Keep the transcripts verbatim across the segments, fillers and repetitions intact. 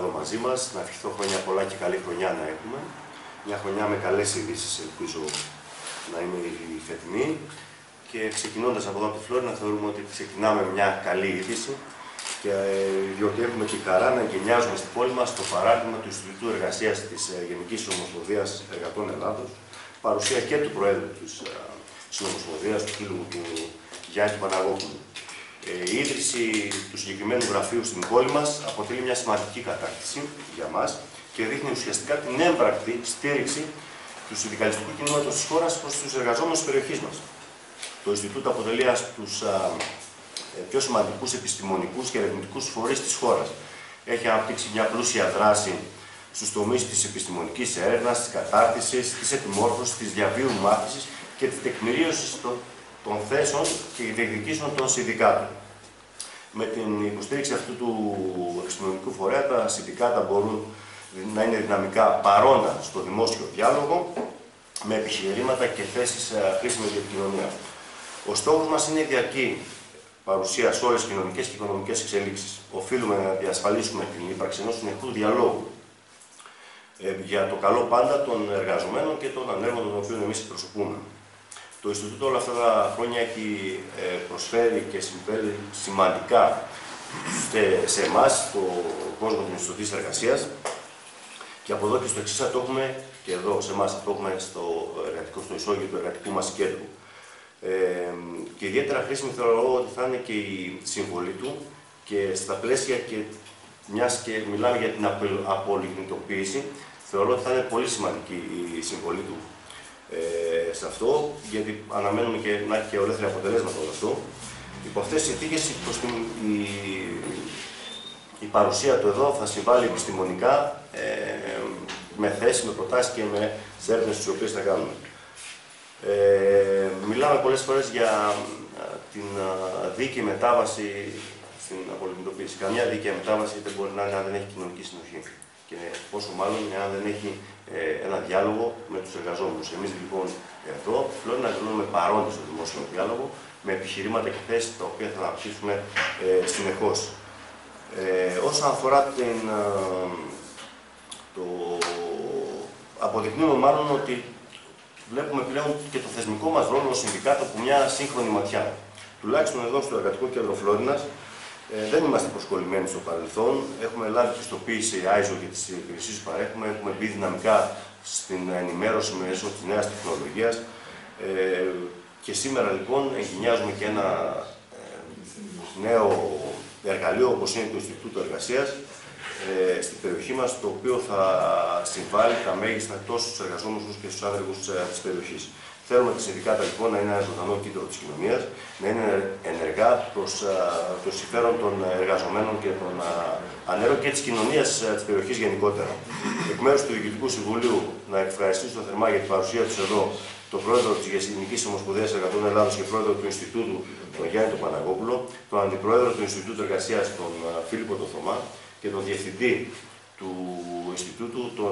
εδώ μαζί μας. Να ευχηθώ χρόνια πολλά και καλή χρονιά να έχουμε. Μια χρονιά με καλές ειδήσεις, ελπίζω να είναι η φετινή. Και ξεκινώντας από εδώ από τη Φλόρινα, θεωρούμε ότι ξεκινάμε μια καλή είδηση. Και, διότι έχουμε τη χαρά να εγκαινιάζουμε στην πόλη μας το παράδειγμα του Ινστιτούτου Εργασίας της Γενικής Ομοσπονδίας Εργατών Ελλάδος, παρουσία και του Προέδρου της Συνομοσπονδίας, του φίλου μου του Γιάννη Παναγόπουλου. Η ίδρυση του συγκεκριμένου γραφείου στην πόλη μας αποτελεί μια σημαντική κατάκτηση για μας και δείχνει ουσιαστικά την έμπρακτη στήριξη του συνδικαλιστικού κινήματος της χώρας προς τους εργαζόμενους της περιοχής μας. Το Ινστιτούτο αποτελεί ένας από τους πιο σημαντικούς επιστημονικούς και ερευνητικούς φορείς της χώρας. Έχει αναπτύξει μια πλούσια δράση στους τομείς της επιστημονικής έρευνας, της κατάρτισης, της επιμόρφωσης, της διαβίου μάθησης και της τεκμηρίωσης των θέσεων και διεκδικήσεων των συνδικάτων. Με την υποστήριξη αυτού του επιστημονικού φορέα, τα συνδικάτα μπορούν να είναι δυναμικά παρόντα στο δημόσιο διάλογο, με επιχειρήματα και θέσεις χρήσιμες για την κοινωνία. Ο στόχος μας είναι η διαρκή παρουσία σε όλες τις κοινωνικές και οικονομικές εξελίξεις. Οφείλουμε να διασφαλίσουμε την ύπαρξη ενός συνεχού διαλόγου ε, για το καλό πάντα των εργαζομένων και των ανέργων των οποίων εμείς εκπροσωπούμε. Το Ινστιτούτο όλα αυτά τα χρόνια έχει ε, προσφέρει και συμβαίνει σημαντικά σε εμάς, τον κόσμο της Ινστιτούτης Εργασίας, και από εδώ και στο εξής θα το έχουμε και εδώ σε εμάς, θα το έχουμε στο, εργατικό, στο ισόγειο του εργατικού μας κέντρου. Ε, και ιδιαίτερα χρήσιμη θεωρώ ότι θα είναι και η συμβολή του και στα πλαίσια και μιας και μιλάμε για την απολιγνητοποίηση, θεωρώ ότι θα είναι πολύ σημαντική η συμβολή του ε, σε αυτό, γιατί αναμένουμε και να έχει και ολέθρια αποτελέσματα όλο αυτό. Υπό αυτές τις συνθήκες η, η παρουσία του εδώ θα συμβάλλει επιστημονικά ε, με θέσεις, με προτάσεις και με έρευνες τις οποίες θα κάνουμε. Ε, μιλάμε πολλές φορές για α, την α, δίκαιη μετάβαση στην απολιγνητοποίηση. Καμιά δίκαιη μετάβαση δεν μπορεί να είναι αν δεν έχει κοινωνική συνοχή. Και πόσο μάλλον αν δεν έχει ε, ένα διάλογο με τους εργαζόμενους. Εμείς λοιπόν εδώ θέλω να δηλώνουμε παρόντες στο δημόσιο διάλογο με επιχειρήματα και θέσεις τα οποία θα αναπτύσσουμε ε, συνεχώς. Ε, όσον αφορά την, α, το αποδεικνύουμε μάλλον ότι βλέπουμε πλέον και το θεσμικό μας ρόλο ως συνδικάτο από μια σύγχρονη ματιά. Τουλάχιστον εδώ στο Εργατικό Κέντρο Φλόρινας ε, δεν είμαστε προσκολλημένοι στο παρελθόν. Έχουμε λάβει πιστοποίηση άιζο για τις υπηρεσίες που παρέχουμε. Έχουμε μπει δυναμικά στην ενημέρωση μέσω της νέας τεχνολογίας. Ε, και σήμερα λοιπόν εγκαινιάζουμε και ένα ε, νέο εργαλείο όπως είναι το Ινστιτούτο Εργασίας Ε, στην περιοχή μας, το οποίο θα συμβάλλει τα μέγιστα τόσο στους εργαζόμενους και στους άνεργους ε, της περιοχής. Θέλουμε τα συνδικάτα λοιπόν να είναι ένα ζωντανό κέντρο της κοινωνίας, να είναι ενεργά προς ε, το συμφέρον των εργαζομένων και των ε, ανέργων και της κοινωνίας ε, της περιοχής γενικότερα. Εκ μέρους του Διοικητικού Συμβουλίου, να ευχαριστήσω θερμά για την παρουσία τους εδώ τον πρόεδρο της Γενικής Ομοσπονδίας Εργατών Ελλάδος και πρόεδρο του Ινστιτούτου, τον Γιάννη τον Παναγόπουλο, τον αντιπρόεδρο του Ινστιτούτου Εργασίας, τον ε, Φίλιππο τον Θωμά, και τον Διευθυντή του Ινστιτούτου, τον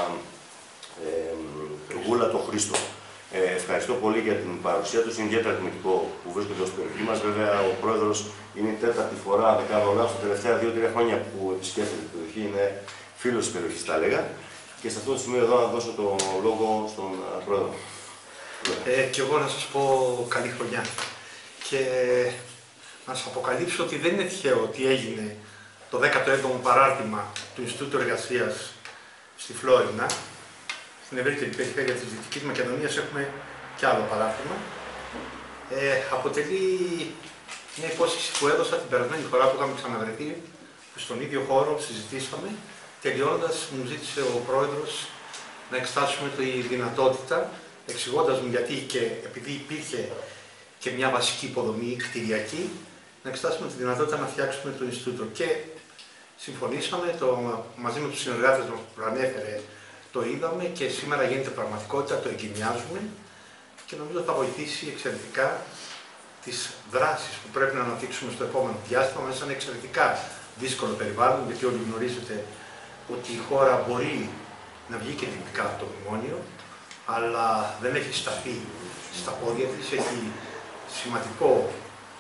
ε, Γούλα τον Χρήστο. Ε, ευχαριστώ πολύ για την παρουσία τους. Είναι ιδιαίτερα τιμητικό που βρίσκονται στην περιοχή μας. Βέβαια, ο πρόεδρος είναι η τέταρτη φορά, δεν κάνω λάθος, τα τελευταία δύο τρία χρόνια που επισκέφτεται την περιοχή. Είναι φίλος της περιοχής, θα έλεγα. Και σε αυτό το σημείο εδώ να δώσω το λόγο στον πρόεδρο. Ε, και εγώ να σας πω καλή χρονιά. Και να σας αποκαλύψω ότι δεν είναι τυχαίο ότι έγινε το δέκατο έβδομο παράρτημα του Ινστιτούτου Εργασίας στη Φλόρινα. Στην ευρύτερη περιφέρεια της Δυτικής Μακεδονίας έχουμε κι άλλο παράρτημα. Ε, αποτελεί μια υπόσχεση που έδωσα την περασμένη φορά που είχαμε ξαναβρεθεί, που στον ίδιο χώρο συζητήσαμε. Τελειώνοντας, μου ζήτησε ο πρόεδρος να εξετάσουμε τη δυνατότητα, εξηγώντας μου γιατί και επειδή υπήρχε και μια βασική υποδομή κτηριακή, να εξετάσουμε τη δυνατότητα να φτιάξουμε το Ινστιτούτο. Και συμφωνήσαμε, το, μαζί με τους συνεργάτες μας που προανέφερε, το είδαμε και σήμερα γίνεται πραγματικότητα, το εγκαινιάζουμε και νομίζω θα βοηθήσει εξαιρετικά τις δράσεις που πρέπει να αναπτύξουμε στο επόμενο διάστημα μέσα σε ένα εξαιρετικά δύσκολο περιβάλλον, γιατί όλοι γνωρίζετε ότι η χώρα μπορεί να βγει και τυπικά από το μνημόνιο, αλλά δεν έχει σταθεί στα πόδια της, έχει σημαντικό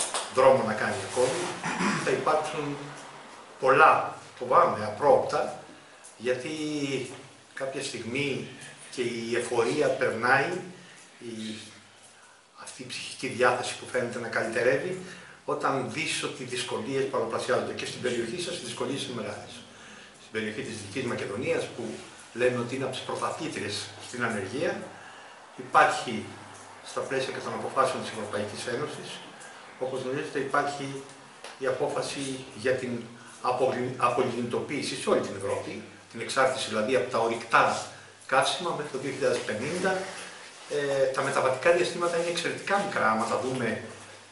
δρόμο να κάνει ακόμη. Θα υπάρξουν πολλά, φοβάμαι, απρόοπτα γιατί κάποια στιγμή και η εφορία περνάει, η, αυτή η ψυχική διάθεση που φαίνεται να καλυτερεύει, όταν δεις ότι οι δυσκολίες παραπλασιάζονται. Και στην περιοχή σας οι δυσκολίες είναι μεγάλες. Στην περιοχή της Δυτικής Μακεδονίας, που λένε ότι είναι από τις πρωταθλήτριες στην ανεργία, υπάρχει στα πλαίσια και των αποφάσεων της Ευρωπαϊκής Ένωσης, όπως γνωρίζετε, υπάρχει η απόφαση για την απολιγνητοποίηση σε όλη την Ευρώπη, την εξάρτηση δηλαδή από τα ορυκτά καύσιμα μέχρι το δύο χιλιάδες πενήντα. Ε, τα μεταβατικά διαστήματα είναι εξαιρετικά μικρά, άμα τα δούμε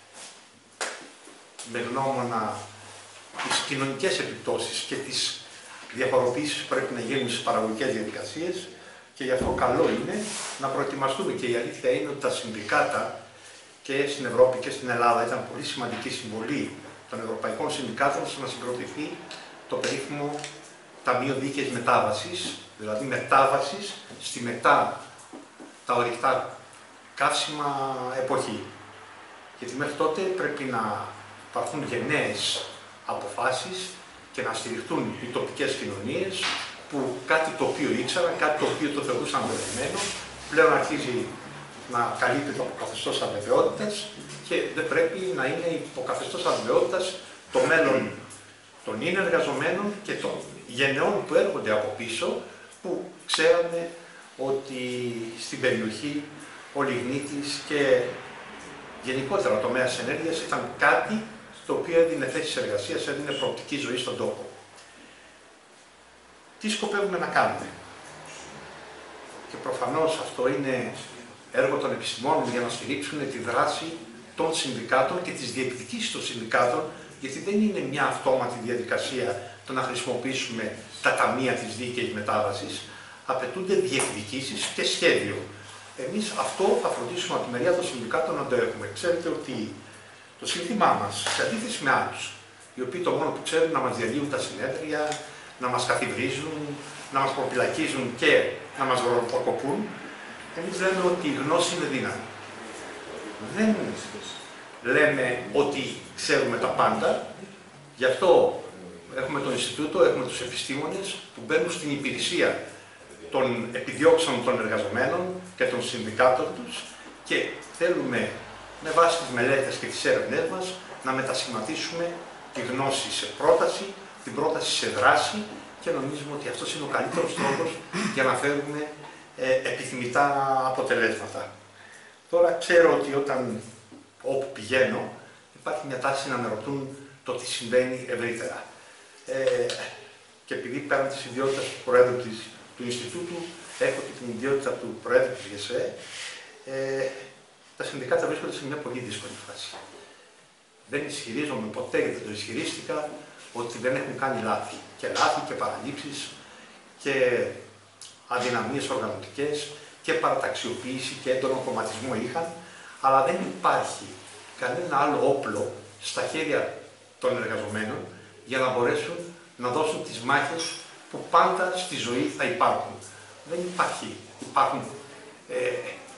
με γνώμονα τις κοινωνικές επιπτώσεις και τις διαφοροποιήσεις που πρέπει να γίνουν στις παραγωγικές διαδικασίες, και γι' αυτό καλό είναι να προετοιμαστούμε. Και η αλήθεια είναι ότι τα συνδικάτα και στην Ευρώπη και στην Ελλάδα ήταν πολύ σημαντική συμβολή των ευρωπαϊκών συνδικάτων στο να συγκροτηθεί το περίφημο Ταμείο Δίκαιης Μετάβασης, δηλαδή μετάβασης στη μετά τα ορυκτά καύσιμα εποχή. Γιατί μέχρι τότε πρέπει να υπάρχουν γενναίες αποφάσεις και να στηριχτούν οι τοπικές κοινωνίες, που κάτι το οποίο ήξεραν, κάτι το οποίο το θεωρούσαν δεδομένο, πλέον αρχίζει να καλύπτει από καθεστώς αβεβαιότητας και δεν πρέπει να είναι υποκαθεστώς αβεβαιότητας το μέλλον των είναι εργαζομένων και των γενεών που έρχονται από πίσω, που ξέρανε ότι στην περιοχή ο λιγνίτης και γενικότερα ο τομέας της ενέργειας ήταν κάτι το οποίο έδινε θέσεις εργασίας, έδινε προοπτική ζωή στον τόπο. Τι σκοπεύουμε να κάνουμε? Και προφανώς αυτό είναι έργο των επιστημόνων για να στηρίξουν τη δράση των συνδικάτων και τις διεκδικήσεις των συνδικάτων, γιατί δεν είναι μια αυτόματη διαδικασία το να χρησιμοποιήσουμε τα ταμεία της δίκαιης μετάβασης. Απαιτούνται διεκδικήσεις και σχέδιο. Εμείς αυτό θα φροντίσουμε από τη μεριά των συνδικάτων να το έχουμε. Ξέρετε ότι το σύνθημά μας, σε αντίθεση με άλλους, οι οποίοι το μόνο που ξέρουν να μας διαλύουν τα συνέδρια, να μας καθιβρίζουν, να μας προπυλακίζουν και να μας ροποκοπούν, εμείς λέμε ότι η γνώση είναι δύναμη. Δεν λέμε ότι ξέρουμε τα πάντα, γι' αυτό έχουμε το Ινστιτούτο, έχουμε τους επιστήμονες που μπαίνουν στην υπηρεσία των επιδιώξεων των εργαζομένων και των συνδικάτων τους και θέλουμε με βάση τις μελέτες και τις έρευνές μας να μετασχηματίσουμε τη γνώση σε πρόταση, την πρόταση σε δράση, και νομίζουμε ότι αυτός είναι ο καλύτερος τρόπος για να φέρουμε ε, επιθυμητά αποτελέσματα. Τώρα ξέρω ότι όταν όπου πηγαίνω υπάρχει μια τάση να με ρωτούν το τι συμβαίνει ευρύτερα. Ε, και επειδή πέραν της ιδιότητας του Προέδρου της, του Ινστιτούτου, έχω και την ιδιότητα του Προέδρου της ΓΕΣΕ, ε, τα συνδικάτα βρίσκονται σε μια πολύ δύσκολη φάση. Δεν ισχυρίζομαι ποτέ, και δεν το ισχυρίστηκα, ότι δεν έχουν κάνει λάθη. Και λάθη και παραλήψεις και αδυναμίες οργανωτικές και παραταξιοποίηση και έντονο κομματισμό είχαν, αλλά δεν υπάρχει κανένα άλλο όπλο στα χέρια των εργαζομένων για να μπορέσουν να δώσουν τις μάχες που πάντα στη ζωή θα υπάρχουν. Δεν υπάρχει. Υπάρχουν ε,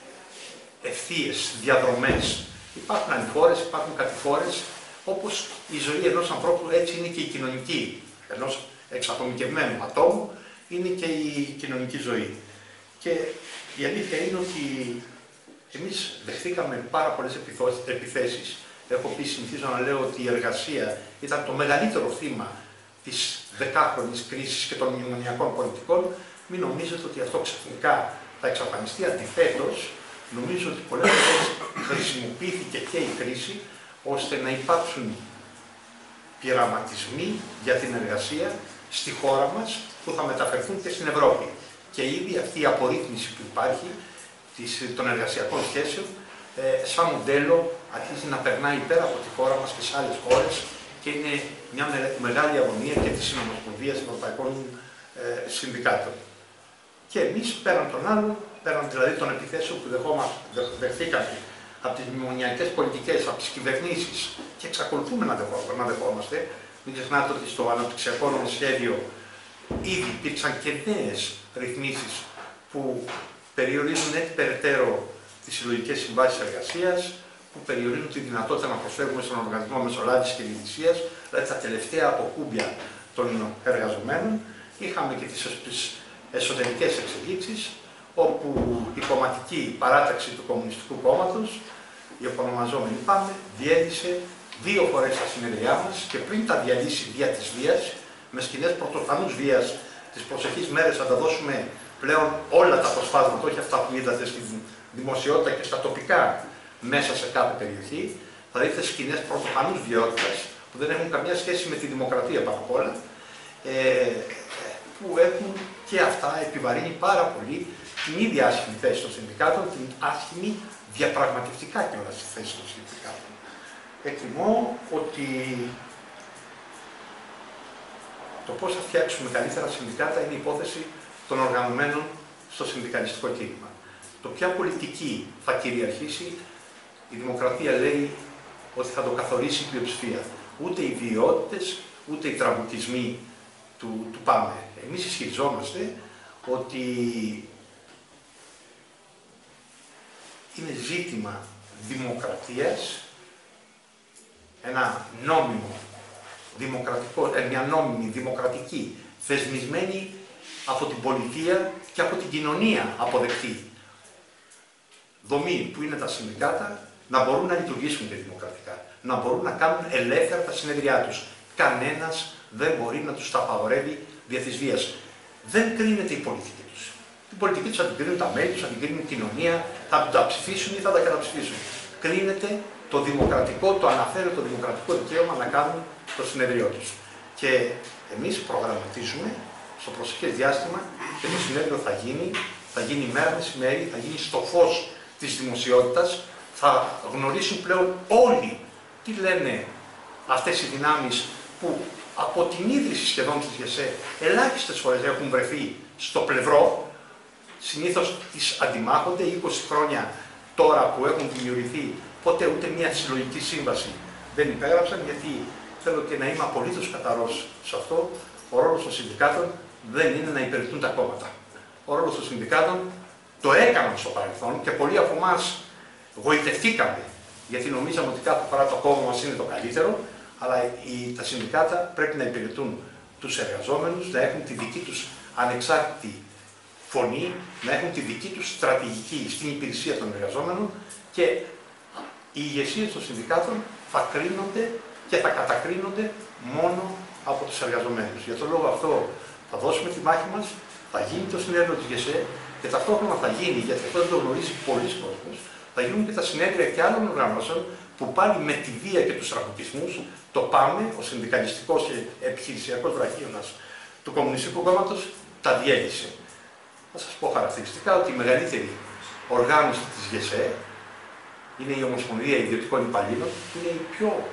ευθείες, διαδρομές. Υπάρχουν ανηφόρες, υπάρχουν κατηφόρες, όπως η ζωή ενός ανθρώπου, έτσι είναι και η κοινωνική, ενός εξατομικευμένου ατόμου, είναι και η κοινωνική ζωή. Και η αλήθεια είναι ότι εμείς δεχθήκαμε πάρα πολλές επιθέσεις. Έχω πει, συνηθίζω να λέω ότι η εργασία ήταν το μεγαλύτερο θύμα της δεκάχρονης κρίσης και των μνημονιακών πολιτικών. Μην νομίζετε ότι αυτό ξαφνικά θα εξαφανιστεί. Αντιθέτως, νομίζω ότι πολλές φορές χρησιμοποιήθηκε και η κρίση ώστε να υπάρξουν πειραματισμοί για την εργασία στη χώρα μας που θα μεταφερθούν και στην Ευρώπη. Και ήδη αυτή η απορρίθμιση που υπάρχει των εργασιακών σχέσεων ε, σαν μοντέλο αρχίζει να περνάει πέρα από τη χώρα μας και σε άλλες χώρες και είναι μια μεγάλη αγωνία και της Συνομοσπονδίας Ευρωπαϊκών ε, Συνδικάτων. Και εμείς πέραν των άλλων, πέραν δηλαδή των επιθέσεων που δεχθήκαμε από τις μνημονιακές πολιτικές, από τις κυβερνήσεις και εξακολουθούμε να δεχόμαστε. Μην ξεχνάτε ότι στο αναπτυξιακό νομοσχέδιο ήδη υπήρξαν και νέες ρυθμίσεις που περιορίζουν έτσι περαιτέρω τις συλλογικές συμβάσεις εργασίας, που περιορίζουν τη δυνατότητα να προσφέρουμε στον Οργανισμό Μεσολάβησης και Διαιτησίας, δηλαδή τα τελευταία αποκούμπια των εργαζομένων. είχαμε και τις, τις εσωτερικές εξελίξεις, όπου η κομματική παράταξη του Κομμουνιστικού Κόμματος, η επωνομαζόμενη ΠΑΜΕ, διέλυσε δύο φορές τα συνέδριά μας και πριν τα διαλύσει δια της βίας, με σκηνές πρωτοφανούς βίας, τις προσεχείς μέρες θα τα δώσουμε πλέον όλα τα αποσπάσματα, όχι αυτά που είδατε στη δημοσιότητα και στα τοπικά μέσα σε κάθε περιοχή, θα δείτε σκηνές πρωτοφανούς βιότητας που δεν έχουν καμιά σχέση με τη δημοκρατία πάνω απ' όλα, ε, που έχουν και αυτά επιβαρύνει πάρα πολύ την ίδια άσχημη θέση των συνδικάτων, την άσχημη διαπραγματευτικά κιόλας τη θέση των συνδικάτων. Εκτιμώ ότι το πώς θα φτιάξουμε καλύτερα συνδικάτα είναι η υπόθεση των οργανωμένων στο συνδικαλιστικό κίνημα. Το ποια πολιτική θα κυριαρχήσει, η δημοκρατία λέει ότι θα το καθορίσει η πλειοψηφία. Ούτε οι βιαιότητες, ούτε οι τραυματισμοί του, του ΠΑΜΕ. Εμείς ισχυριζόμαστε ότι είναι ζήτημα δημοκρατίας, ένα νόμιμο, δημοκρατικό, μια νόμιμη, δημοκρατική, θεσμισμένη από την πολιτεία και από την κοινωνία αποδεκτή δομή που είναι τα συνδικάτα, να μπορούν να λειτουργήσουν και δημοκρατικά, να μπορούν να κάνουν ελεύθερα τα συνέδριά τους. Κανένας δεν μπορεί να τους τα απαγορεύει δια της βίας. Δεν κρίνεται η πολιτική τους. Την πολιτική τους θα την κρίνουν τα μέλη τους, θα την κρίνουν η κοινωνία, θα τα ψηφίσουν ή θα τα καταψηφίσουν. Κρίνεται το δημοκρατικό, το αναφέρεται το δημοκρατικό δικαίωμα να κάνουν το συνεδριό τους. Και εμείς προγραμματίζουμε στο προσεχές διάστημα και το συνέδριο θα γίνει, θα γίνει μέρα μεσημέρι, θα γίνει στο φως της δημοσιότητας, θα γνωρίσουν πλέον όλοι τι λένε αυτές οι δυνάμεις που από την ίδρυση σχεδόν της ΓΕΣΕ ελάχιστες φορές έχουν βρεθεί στο πλευρό, συνήθως τις αντιμάχονται, είκοσι χρόνια τώρα που έχουν δημιουργηθεί, ποτέ ούτε μια συλλογική σύμβαση δεν υπέγραψαν, γιατί θέλω και να είμαι απολύτως καθαρός σε αυτό, ο ρόλος των συνδικάτων δεν είναι να υπηρετούν τα κόμματα. Ο ρόλος των συνδικάτων το έκαναν στο παρελθόν και πολλοί από εμάς γοητευτήκαμε, γιατί νομίζαμε ότι κάθε φορά το κόμμα μας είναι το καλύτερο, αλλά οι, τα συνδικάτα πρέπει να υπηρετούν τους εργαζόμενους, να έχουν τη δική τους ανεξάρτητη φωνή, να έχουν τη δική τους στρατηγική στην υπηρεσία των εργαζόμενων και οι ηγεσίες των συνδικάτων θα κρίνονται και θα κατακρίνονται μόνο από τους εργαζομένους. Για τον λόγο αυτό θα δώσουμε τη μάχη μας, θα γίνει το συνέδριο της ΓΕΣΕ και ταυτόχρονα θα γίνει, γιατί αυτό δεν το γνωρίζει πολλοί κόσμος, θα γίνουν και τα συνέδρια και άλλων οργανώσεων που πάλι με τη βία και τους τραυματισμούς, το ΠΑΜΕ, ο συνδικαλιστικός και επιχειρησιακός βραχίωνας του Κομμουνιστικού Κόμματος, τα διέλυσε. Θα σας πω χαρακτηριστικά ότι η μεγαλύτερη οργάνωση της ΓΕΣΕ είναι η Ομοσπονδία Ιδιωτικών Υπαλλήλων, που είναι η πιο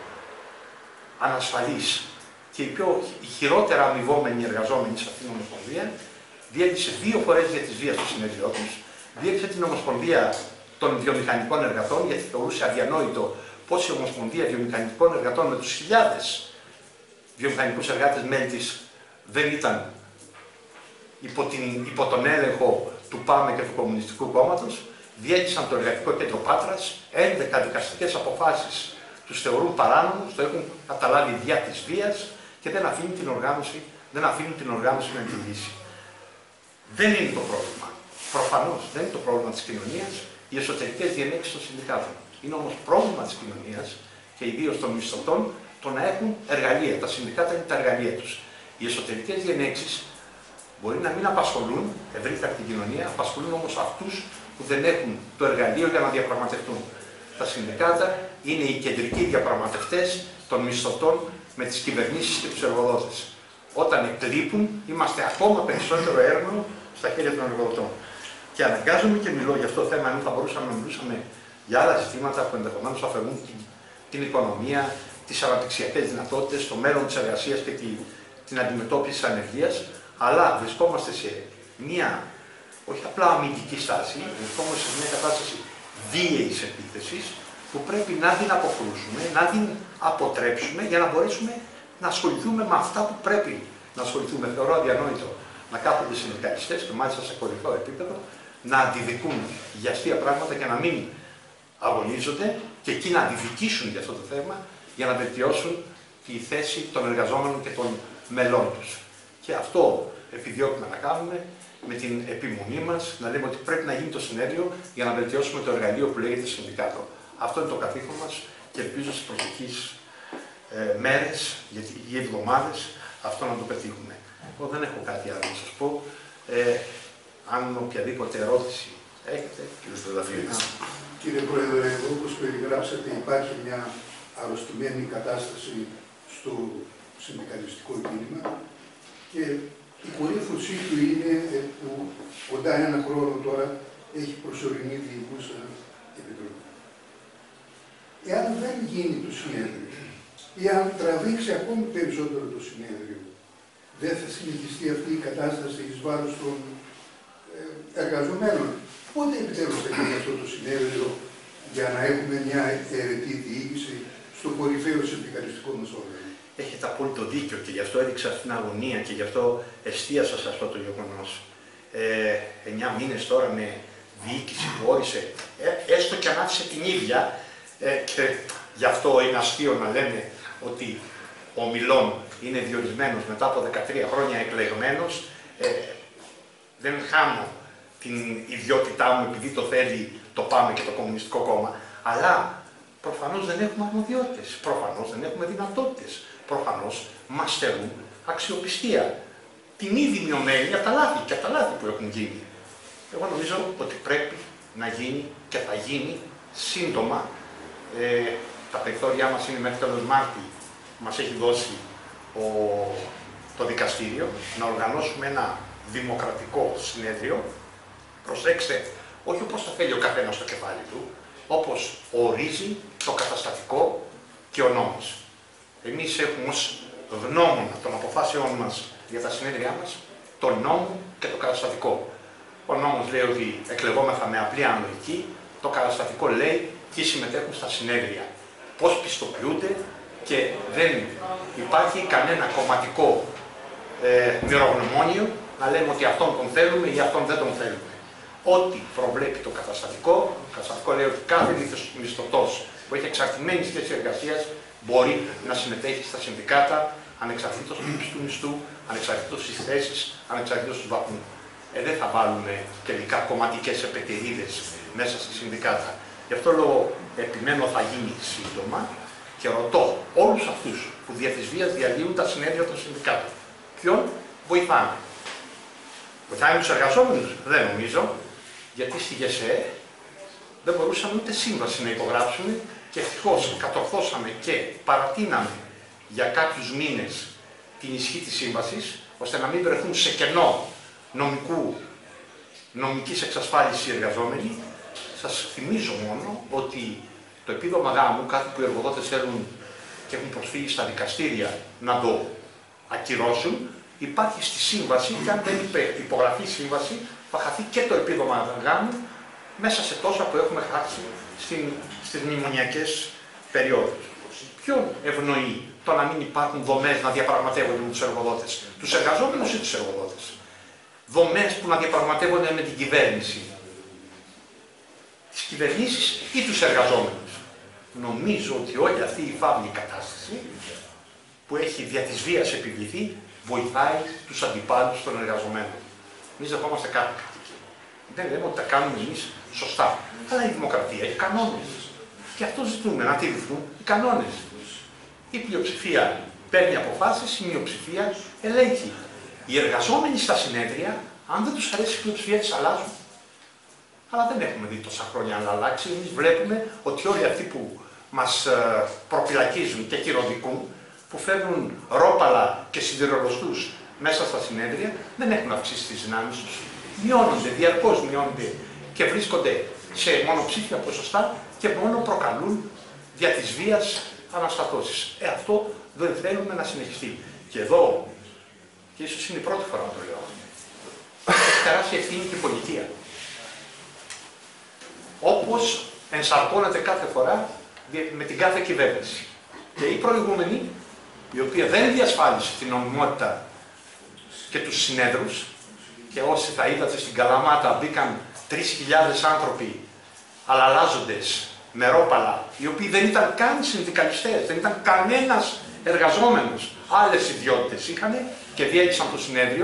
ανασφαλής και η, πιο, η χειρότερα αμοιβόμενη εργαζόμενη σε αυτήν την Ομοσπονδία. Διέλυσε δύο φορές για τις βίες στο συνέδριό τους, διέλυσε την Ομοσπονδία των Βιομηχανικών Εργατών, γιατί θεωρούσε αδιανόητο πώς η Ομοσπονδία Βιομηχανικών Εργατών με τους χιλιάδες βιομηχανικούς εργάτες μέλη της δεν ήταν υπό, την, υπό τον έλεγχο του ΠΑΜΕ και του Κομμουνιστικού Κόμματος. Διέλυσαν το Εργατικό Κέντρο Πάτρας, έντεκα δικαστικές αποφάσεις τους θεωρούν παράνομους, το έχουν καταλάβει δια της βίας και δεν αφήνουν την οργάνωση, δεν αφήνουν την οργάνωση να λειτουργήσει. Δεν είναι το πρόβλημα. Προφανώς δεν είναι το πρόβλημα της κοινωνίας οι εσωτερικές διενέξεις των συνδικάτων. Είναι όμως πρόβλημα της κοινωνίας και ιδίως των μισθωτών το να έχουν εργαλεία. Τα συνδικάτα είναι τα εργαλεία τους. Οι εσωτερικές διενέξεις μπορεί να μην απασχολούν ευρύτερα την κοινωνία, απασχολούν όμως αυτούς που δεν έχουν το εργαλείο για να διαπραγματευτούν. Τα συνδικάτα είναι οι κεντρικοί διαπραγματευτές των μισθωτών με τις κυβερνήσεις και τους εργοδότες. Όταν εκλείπουν, είμαστε ακόμα περισσότερο έρμεο στα χέρια των εργοδοτών. Και αναγκάζομαι και μιλώ για αυτό το θέμα, αν θα μπορούσαμε να μιλούσαμε για άλλα ζητήματα που ενδεχομένως αφαιρούν την, την οικονομία, τις αναπτυξιακές δυνατότητες, το μέλλον της εργασίας και τη, την αντιμετώπιση της ανεργίας, αλλά βρισκόμαστε σε μια όχι απλά αμυντική στάση, βρισκόμαστε σε μια κατάσταση βίαιης επίθεσης που πρέπει να την αποκρούσουμε, να την αποτρέψουμε για να μπορέσουμε να ασχοληθούμε με αυτά που πρέπει να ασχοληθούμε. Θεωρώ αδιανόητο να κάθονται οι συνδικαλιστές και μάλιστα σε κορυφαίο επίπεδο να αντιδικούν για αστεία πράγματα και να μην αγωνίζονται και εκεί να αντιδικήσουν για αυτό το θέμα για να βελτιώσουν τη θέση των εργαζόμενων και των μελών τους. Και αυτό επιδιώκουμε να κάνουμε, με την επιμονή μας, να λέμε ότι πρέπει να γίνει το συνέδριο για να βελτιώσουμε το εργαλείο που λέγεται συνδικάτο. Αυτό είναι το καθήκον μας και ελπίζω στις προσεχείς ε, μέρες ή εβδομάδες αυτό να το πετύχουμε. Εγώ δεν έχω κάτι άλλο να σας πω. Ε, αν οποιαδήποτε ερώτηση έχετε. Κύριε Στραδαφίδης. Κύριε Πρόεδρε, όπως περιγράψατε, υπάρχει μια αρρωστημένη κατάσταση στο συνδικαλιστικό κίνημα και η κορύφωσή του είναι που κοντά ένα χρόνο τώρα έχει προσωρινή διοικούσα επιτροπή. Εάν δεν γίνει το συνέδριο ή αν τραβήξει ακόμη περισσότερο το συνέδριο, δεν θα συνεχιστεί αυτή η κατάσταση εις βάρος των εργαζομένων. Πότε επιτέλους θα γίνει αυτό το συνέδριο για να έχουμε μια αιρετή διοίκηση στο κορυφαίο συνδικαλιστικό μας όργανο? Έχετε απόλυτο δίκιο και γι' αυτό έδειξα στην αγωνία και γι' αυτό εστίασα σε αυτό το γεγονός. Ε, εννιά μήνες τώρα με διοίκηση που όρισε, ε, έστω και αν άφησε την ίδια, ε, και γι' αυτό είναι αστείο να λέμε ότι ο Μιλών είναι διορισμένος μετά από δεκατρία χρόνια εκλεγμένος. Ε, δεν χάνω την ιδιότητά μου επειδή το θέλει το ΠΑΜΕ και το Κομμουνιστικό Κόμμα, αλλά προφανώς δεν έχουμε αρμοδιότητες, προφανώς δεν έχουμε δυνατότητες, προφανώς μας στερούν αξιοπιστία. Την ήδη μειωμένη από τα λάθη και από τα λάθη που έχουν γίνει. Εγώ νομίζω ότι πρέπει να γίνει και θα γίνει σύντομα. Ε, τα περιθώριά μας είναι μέχρι τέλος Μάρτη, μας έχει δώσει ο, το δικαστήριο, να οργανώσουμε ένα δημοκρατικό συνέδριο. Προσέξτε, όχι όπως το θέλει ο καθένας στο κεφάλι του, όπως ορίζει το καταστατικό και ο νόμος. Εμείς έχουμε ως γνώμονα των αποφάσεών μας για τα συνέδριά μας τον νόμο και το καταστατικό. Ο νόμος λέει ότι εκλεγόμεθα με απλή αναλογική, το καταστατικό λέει ποιοι συμμετέχουν στα συνέδρια, πώς πιστοποιούνται και δεν υπάρχει κανένα κομματικό ε, μυρογνωμόνιο να λέμε ότι αυτόν τον θέλουμε ή αυτόν δεν τον θέλουμε. Ό,τι προβλέπει το καταστατικό, το καταστατικό λέει ότι κάθε μισθωτός που έχει εξαρτημένη σχέση εργασίας μπορεί να συμμετέχει στα συνδικάτα ανεξαρτήτως του του μισθού, ανεξαρτήτως της θέσης, ανεξαρτήτως του βαθμού. Ε, δεν θα βάλουμε τελικά κομματικές επετηρίδες μέσα στη συνδικάτα. Γι' αυτό λόγο επιμένω θα γίνει σύντομα και ρωτώ όλους αυτούς που δια της βίας διαλύουν τα συνέδρια των συνδικάτων. Ποιον βοηθάνε? Βοηθάνε τους εργαζόμενους? Δεν νομίζω, γιατί στη ΓΕΣΕ δεν μπορούσαμε ούτε σύμβαση να υπογράψουμε και ευτυχώς κατορθώσαμε και παρατείναμε για κάποιους μήνες την ισχύ της σύμβασης, ώστε να μην βρεθούν σε κενό νομικού, νομικής εξασφάλισης οι εργαζόμενοι. Σας θυμίζω μόνο ότι το επίδομα γάμου, κάτι που οι εργοδότες θέλουν και έχουν προσφύγει στα δικαστήρια να το ακυρώσουν, υπάρχει στη σύμβαση και αν δεν υπογραφεί η σύμβαση θα χαθεί και το επίδομα γάμου μέσα σε τόσα που έχουμε χάσει στην, στις μνημονιακές περιόδους. Ποιον ευνοεί το να μην υπάρχουν δομές να διαπραγματεύονται με τους εργοδότες, τους εργαζόμενους ή τους εργοδότες? Δομές που να διαπραγματεύονται με την κυβέρνηση, τις κυβερνήσεις ή τους εργαζόμενους. Νομίζω ότι όλη αυτή η φαύλη κατάσταση που έχει δια της βίας επιβληθεί βοηθάει τους αντιπάλους των εργαζομένων. Εμείς δεχόμαστε κάτι κριτική. Δεν λέμε ότι τα κάνουμε εμείς σωστά. Αλλά η δημοκρατία έχει κανόνες. Και αυτό ζητούμε, να τηρηθούν οι κανόνες. Η πλειοψηφία παίρνει αποφάσεις, η μειοψηφία ελέγχει. Οι εργαζόμενοι στα συνέδρια, αν δεν τους αρέσει η πλειοψηφία, τις αλλάζουν. Αλλά δεν έχουμε δει τόσα χρόνια να αλλάξει. Εμείς βλέπουμε ότι όλοι αυτοί που μας προφυλακίζουν και χειροδικούν, που φέρνουν ρόπαλα και σιδηρολοστούς μέσα στα συνέδρια, δεν έχουν αυξήσει τις δυνάμεις τους. Μειώνονται, διαρκώς μειώνονται και βρίσκονται σε μονοψήφια ποσοστά και μόνο προκαλούν δια της βίας αναστατώσεις. Ε, αυτό δεν θέλουμε να συνεχιστεί. Και εδώ, και ίσως είναι η πρώτη φορά που το λέω, έχει τεράστια ευθύνη και η πολιτεία. Όπως ενσαρκώνεται κάθε φορά με την κάθε κυβέρνηση. Και η προηγούμενη, η οποία δεν διασφάλισε την νομιμότητα και τους συνέδρους, και όσοι θα είδατε στην Καλαμάτα μπήκαν τρεις χιλιάδες άνθρωποι αλλαλάζοντες με ρόπαλα, οι οποίοι δεν ήταν καν συνδικαλιστές, δεν ήταν κανένας εργαζόμενος, άλλες ιδιότητες είχαν και διέλυσαν το συνέδριο,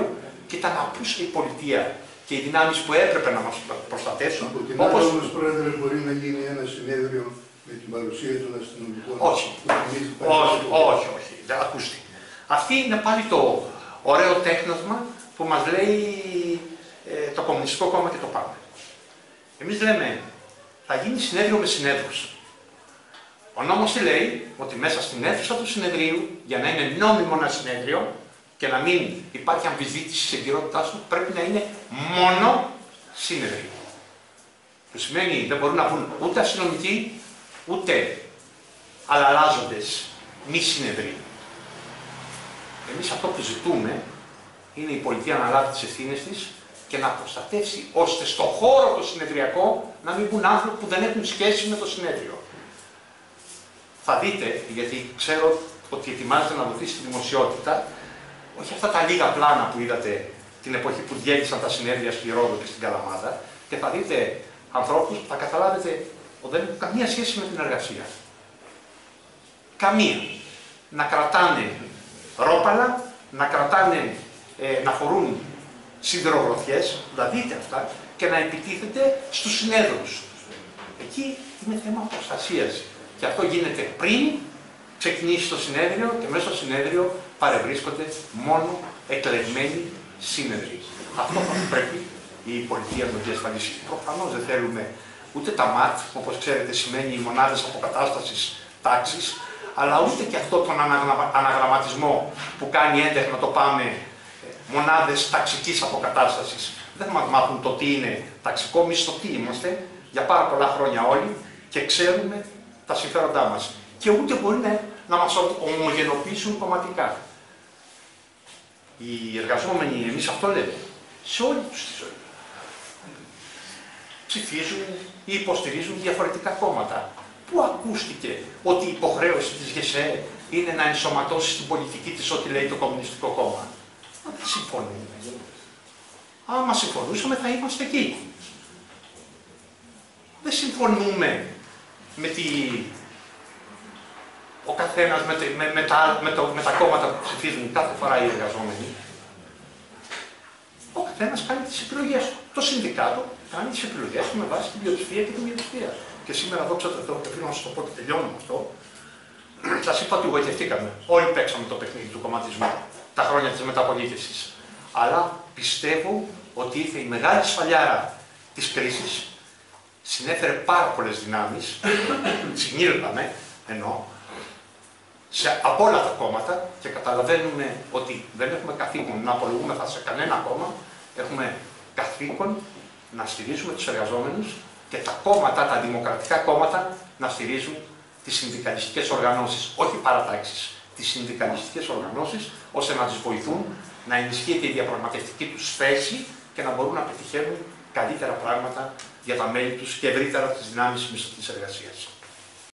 και ήταν απούσα η πολιτεία και οι δυνάμεις που έπρεπε να μας προστατεύσουν. Από την όπως... άλλη όμως, Πρόεδρε, μπορεί να γίνει ένα συνέδριο με την παρουσία των αστυνομικών. Όχι, όχι, όχι, όχι, δεν ακούστε. Αυτή είναι πάλι το ωραίο τέχνασμα που μας λέει ε, το Κομμουνιστικό Κόμμα και το ΠΑΜ. Εμείς λέμε, θα γίνει συνέδριο με συνέδρους. Ο νόμος τι λέει, ότι μέσα στην αίθουσα του συνεδρίου, για να είναι νόμιμο ένα συνέδριο και να μην υπάρχει αμφισβήτηση της εγκυρότητάς του, πρέπει να είναι μόνο συνέδριο. Που σημαίνει δεν μπορούν να βγουν ούτε αστυνομικοί, ούτε αλλαλάζοντες μη συνεδροί. Εμείς αυτό που ζητούμε είναι η πολιτεία να λάβει τις ευθύνες της και να προστατεύσει ώστε στο χώρο το συνεδριακό να μην μπουν άνθρωποι που δεν έχουν σχέση με το συνέδριο. Θα δείτε, γιατί ξέρω ότι ετοιμάζεται να δοθεί στη δημοσιότητα, όχι αυτά τα λίγα πλάνα που είδατε την εποχή που διέλυσαν τα συνέδρια στη Ρόδο και στην Καλαμάδα, και θα δείτε ανθρώπους που θα καταλάβετε ότι δεν έχουν καμία σχέση με την εργασία. Καμία. Να κρατάνε ρόπαλα, να κρατάνε, ε, να φορούν σιδηρογροθιές, να δείτε αυτά, και να επιτίθεται στους συνέδρους. Εκεί είναι θέμα προστασίας. Και αυτό γίνεται πριν ξεκινήσει το συνέδριο και μέσα στο συνέδριο παρευρίσκονται μόνο εκλεγμένοι σύνεδροι. Αυτό θα πρέπει η πολιτεία να διασφαλίσει. Προφανώς δεν θέλουμε ούτε τα ΜΑΤ, όπως ξέρετε σημαίνει οι μονάδες αποκατάστασης τάξης, αλλά ούτε και αυτό τον αναγραμματισμό που κάνει έντεχνα το πάμε μονάδες ταξικής αποκατάστασης. Δεν μας μάθουν το τι είναι ταξικό, μισθωτοί είμαστε για πάρα πολλά χρόνια όλοι και ξέρουμε τα συμφέροντά μας. Και ούτε μπορεί να, να μας ομογενοποιήσουν κομματικά. Οι εργαζόμενοι, εμείς αυτό λέμε, σε όλη τους τη ζωή. Ψηφίζουν ή υποστηρίζουν διαφορετικά κόμματα. Πού ακούστηκε ότι η υποχρέωση της ΓΕΣΕ είναι να ενσωματώσει στην πολιτική της ό,τι λέει το Κομμουνιστικό Κόμμα? Δεν συμφωνούμε. Άμα συμφωνούσαμε θα είμαστε εκεί. Δεν συμφωνούμε με τη... ο καθένας με, με, με, τα, με, το, με τα κόμματα που ψηφίζουν κάθε φορά οι εργαζόμενοι. Ο καθένας κάνει τις επιλογές του. Το συνδικάτο κάνει τις επιλογές του με βάση την πλειοψηφία και την μειοψηφία. Και σήμερα, δόξα τω Θεώ, και θέλω να σας το πω και τελειώνω με αυτό, σας είπα ότι γοητευτήκαμε. Όλοι παίξαμε το παιχνίδι του κομματισμού τα χρόνια της μεταπολίτευσης. Αλλά πιστεύω ότι ήρθε η μεγάλη σφαλιάρα της κρίσης, συνέφερε πάρα πολλές δυνάμεις, συνήλθαμε, εννοώ, σε, από όλα τα κόμματα και καταλαβαίνουμε ότι δεν έχουμε καθήκον να απολογούμεθα σε κανένα κόμμα, έχουμε καθήκον να στηρίζουμε τους εργαζόμενους και τα κόμματα, τα δημοκρατικά κόμματα, να στηρίζουν τις συνδικαλιστικές οργανώσεις, όχι παρατάξεις, τις συνδικαλιστικές οργανώσεις, ώστε να τις βοηθούν να ενισχύεται η διαπραγματευτική τους θέση και να μπορούν να πετυχαίνουν καλύτερα πράγματα για τα μέλη τους και ευρύτερα τις δυνάμεις μισθωτής εργασίας.